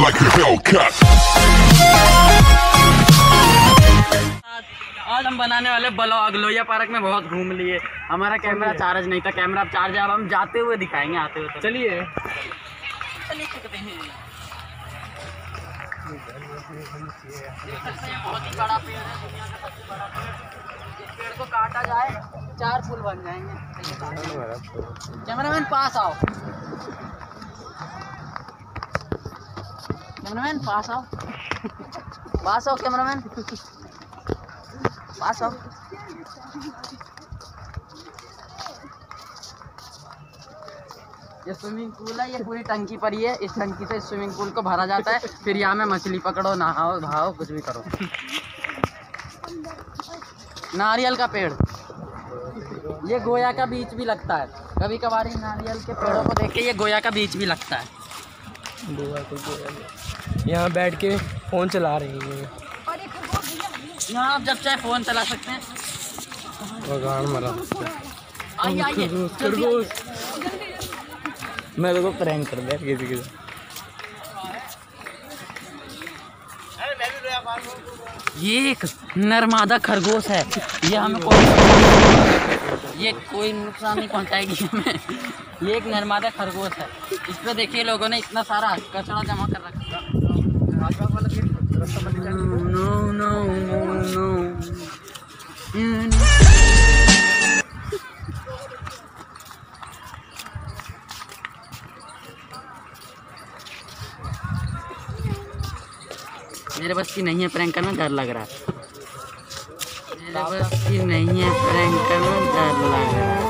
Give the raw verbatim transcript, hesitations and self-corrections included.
like a Hellcat. आज हम बनाने वाले ब्लॉग। लोहिया पार्क में बहुत घूम लिए, हमारा कैमरा चार्ज नहीं था। कैमरा अब चार्ज है, अब हम जाते हुए दिखाएंगे आते हुए। चलिए चलिए चलते हैं। बहुत ही बड़ा पेड़ है, दुनिया का सबसे बड़ा पेड़। इस पेड़ को काटा जाए चार फूल बन जाएंगे। कैमरामैन पास आओ, कैमरामैन पास आओ, पास आओ कैमरामैन, पास आओ। ये स्विमिंग पूल है, ये पूरी टंकी पर ही है। इस टंकी से स्विमिंग पूल को भरा जाता है, फिर यहाँ में मछली पकड़ो, नहाओ, भाओ, कुछ भी करो। नारियल का पेड़, ये गोया का बीज भी लगता है। कभी कभार नारियल के पेड़ों को देख के ये गोया का बीज भी लगता है। गोवा को यहाँ बैठ के फ़ोन चला रहे हैं। यहाँ आप जब चाहे फ़ोन चला सकते हैं। भगवान मरा आइए आइए, खरगोश। मैं तो प्रैंक कर दिया किसी के। ये एक नर्मदा खरगोश है, ये हमें कोई ये कोई नुकसान नहीं पहुंचाएगी हमें। ये एक नर्मदा खरगोश है। इस पे देखिए लोगों ने इतना सारा कचरा जमा कर रखा है। नो नो नो नो मेरे बस की नहीं है प्रैंक करना, डर लग रहा है। मेरे बस की नहीं है प्रैंक करना, डर लग रहा है।